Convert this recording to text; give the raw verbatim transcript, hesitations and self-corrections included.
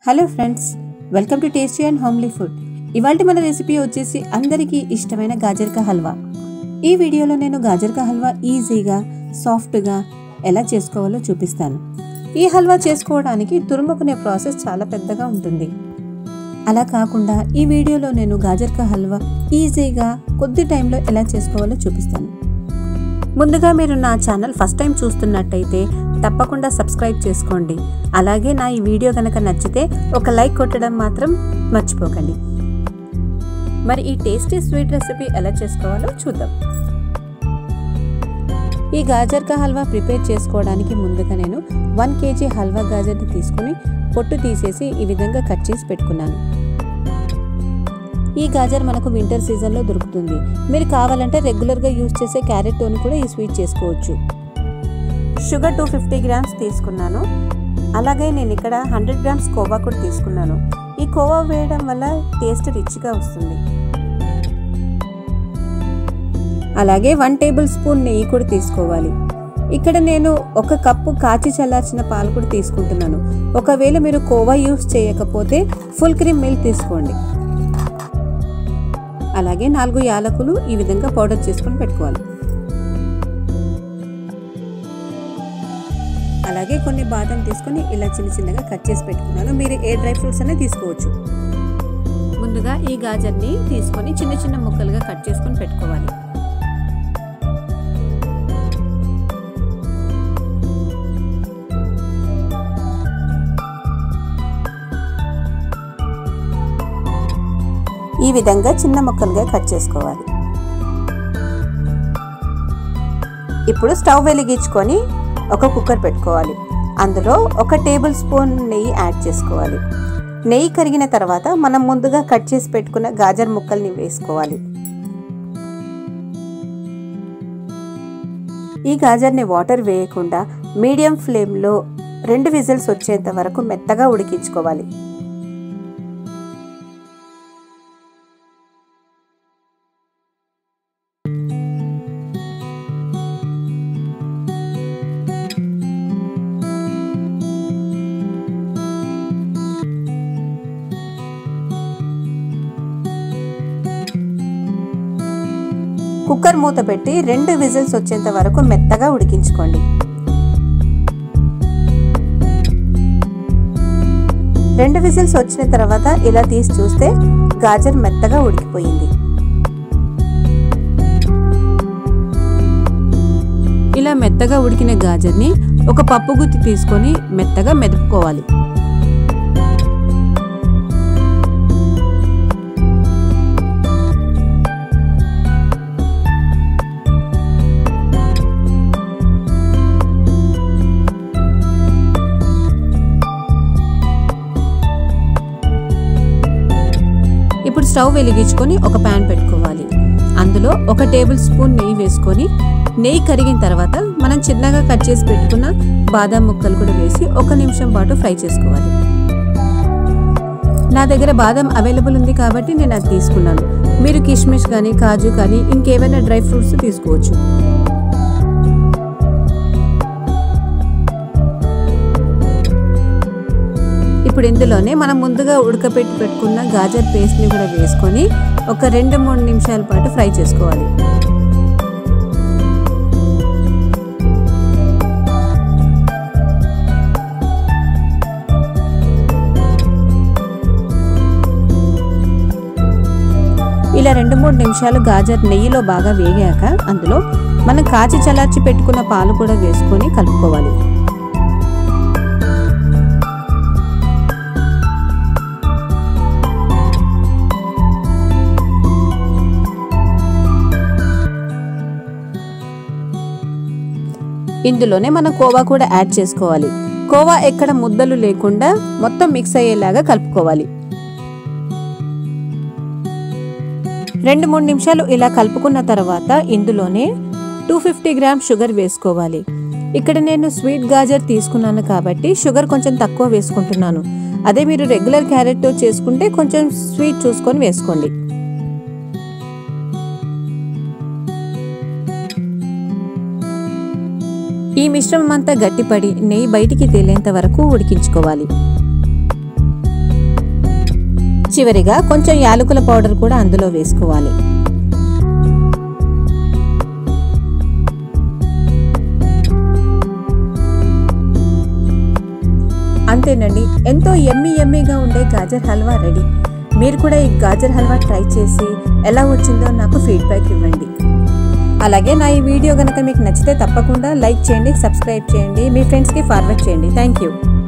Hello friends, welcome to tasty and homely food. ఇవాల్టి మన recipe వచ్చేసి అందరికీ ఇష్టమైన గాజర్ కా హల్వా. ఈ వీడియోలో నేను గాజర్ కా హల్వా ఈజీగా సాఫ్ట్గా ఎలా చేసుకోవాలో చూపిస్తాను. ఈ హల్వా చేసుకోవడానికి తురుముకునే ప్రాసెస్ చాలా పెద్దగా ఉంటుంది. అలా కాకుండా ఈ వీడియోలో నేను గాజర్ కా హల్వా ఈజీగా కొద్ది టైంలో ఎలా చేసుకోవాలో చూపిస్తాను. ముందుగా మీరు నా ఛానల్ ఫస్ట్ టైం చూస్తున్నట్టయితే తప్పకుండా సబ్స్క్రైబ్ చేసుకోండి. అలాగే నా ఈ వీడియో కనుక నచ్చితే ఒక లైక్ కొట్టడం మాత్రం మర్చిపోకండి. మరి ఈ టేస్టీ స్వీట్ రెసిపీ ఎలా చేసుకోవాలో చూద్దాం. ఈ గాజర్ కా హల్వా ప్రిపేర్ చేసుకోవడానికి ముందుగా నేను వన్ కేజీ హల్వా గాజర్ని తీసుకుని పొట్టు తీసేసి ఈ విధంగా కట్ చేసి పెట్టుకున్నాను. ఈ గాజర్ మనకు వింటర్ సీజన్లో దొరుకుతుంది. మీరు కావాలంటే రెగ్యులర్గా యూజ్ చేసే క్యారెట్తోని కూడా ఈ స్వీట్ చేసుకోవచ్చు. షుగర్ టూ ఫిఫ్టీ గ్రామ్స్ తీసుకున్నాను. అలాగే నేను ఇక్కడ హండ్రెడ్ గ్రామ్స్ కోవా కూడా తీసుకున్నాను. ఈ కోవా వేయడం వల్ల టేస్ట్ రిచ్గా వస్తుంది. అలాగే వన్ టేబుల్ స్పూన్ నెయ్యి కూడా తీసుకోవాలి. ఇక్కడ నేను ఒక కప్పు కాచి చల్లార్చిన పాలు కూడా తీసుకుంటున్నాను. ఒకవేళ మీరు కోవా యూజ్ చేయకపోతే ఫుల్ క్రీమ్ మిల్క్ తీసుకోండి. అలాగే నాలుగు యాలకులు ఈ విధంగా పౌడర్ చేసుకొని పెట్టుకోవాలి. అలాగే కొన్ని బాదం తీసుకొని ఇలా చిన్న చిన్నగా కట్ చేసి పెట్టుకున్నాను. మీరు ఏ డ్రై ఫ్రూట్స్ అనే తీసుకోవచ్చు. ముందుగా ఈ గాజర్ని తీసుకొని చిన్న చిన్న ముక్కలుగా కట్ చేసుకొని పెట్టుకోవాలి. ఈ విధంగా చిన్న ముక్కలుగా కట్ చేసుకోవాలి. ఇప్పుడు స్టవ్ వెలిగించుకొని ఒక కుక్కర్ పెట్టుకోవాలి. అందులో ఒక టేబుల్ స్పూన్ నెయ్యి యాడ్ చేసుకోవాలి. నెయ్యి కరిగిన తర్వాత మనం ముందుగా కట్ చేసి పెట్టుకున్న గాజర్ ముక్కల్ని వేసుకోవాలి. ఈ గాజర్ని వాటర్ వేయకుండా మీడియం ఫ్లేమ్లో రెండు విజిల్స్ వచ్చేంత వరకు మెత్తగా ఉడికించుకోవాలి. కుక్కర్ మూత పెట్టి రెండు విజిల్స్ వచ్చేంత వరకు మెత్తగా ఉడికించుకోండి. రెండు విజిల్స్ వచ్చిన తర్వాత ఇలా తీసి చూస్తే గాజర్ మెత్తగా ఉడికిపోయింది. ఇలా మెత్తగా ఉడికిన గాజర్ని ఒక పప్పు గుత్తి తీసుకొని మెత్తగా మెదుపుకోవాలి. ఇప్పుడు స్టవ్ వెలిగించుకొని ఒక ప్యాన్ పెట్టుకోవాలి. అందులో ఒక టేబుల్ స్పూన్ నెయ్యి వేసుకొని నెయ్యి కరిగిన తర్వాత మనం చిన్నగా కట్ చేసి పెట్టుకున్న బాదం ముక్కలు కూడా వేసి ఒక నిమిషం పాటు ఫ్రై చేసుకోవాలి. నా దగ్గర బాదం అవైలబుల్ ఉంది కాబట్టి నేను అది తీసుకున్నాను. మీరు కిష్మిష్ కానీ కాజు కానీ ఇంకేమైనా డ్రై ఫ్రూట్స్ తీసుకోవచ్చు. ఇప్పుడు ఇందులోనే మనం ముందుగా ఉడకపెట్టి పెట్టుకున్న గాజర్ పేస్ట్ని కూడా వేసుకొని ఒక రెండు మూడు నిమిషాల పాటు ఫ్రై చేసుకోవాలి. ఇలా రెండు మూడు నిమిషాలు గాజర్ నెయ్యిలో బాగా వేగాక అందులో మనం కాచి చల్లార్చి పెట్టుకున్న పాలు కూడా వేసుకొని కలుపుకోవాలి. ఇందులోనే మనం కోవా కూడా యాడ్ చేసుకోవాలి. కోవా ఎక్కడ ముద్దలు లేకుండా మొత్తం మిక్స్ అయ్యేలాగా కలుపుకోవాలి. రెండు మూడు నిమిషాలు ఇలా కలుపుకున్న తర్వాత ఇందులోనే టూ ఫిఫ్టీ గ్రామ్ షుగర్ వేసుకోవాలి. ఇక్కడ నేను స్వీట్ గాజర్ తీసుకున్నాను కాబట్టి షుగర్ కొంచెం తక్కువ వేసుకుంటున్నాను. అదే మీరు రెగ్యులర్ క్యారెట్తో చేసుకుంటే కొంచెం స్వీట్ చూసుకొని వేసుకోండి. ఈ మిశ్రమం అంతా గట్టిపడి నెయ్యి బయటికి తేలేంత వరకు ఉడికించుకోవాలి. చివరిగా కొంచెం యాలకుల పౌడర్ కూడా అందులో వేసుకోవాలి. అంతేనండి, ఎంతో యమ్మీ యమ్మీగా ఉండే గాజర్ హల్వా రెడీ. మీరు కూడా ఈ గాజర్ హల్వా ట్రై చేసి ఎలా వచ్చిందో నాకు ఫీడ్బ్యాక్ ఇవ్వండి. అలాగే నా ఈ వీడియో కనుక మీకు నచ్చితే తప్పకుండా లైక్ చేయండి, సబ్స్క్రైబ్ చేయండి, మీ ఫ్రెండ్స్కి ఫార్వర్డ్ చేయండి. Thank you.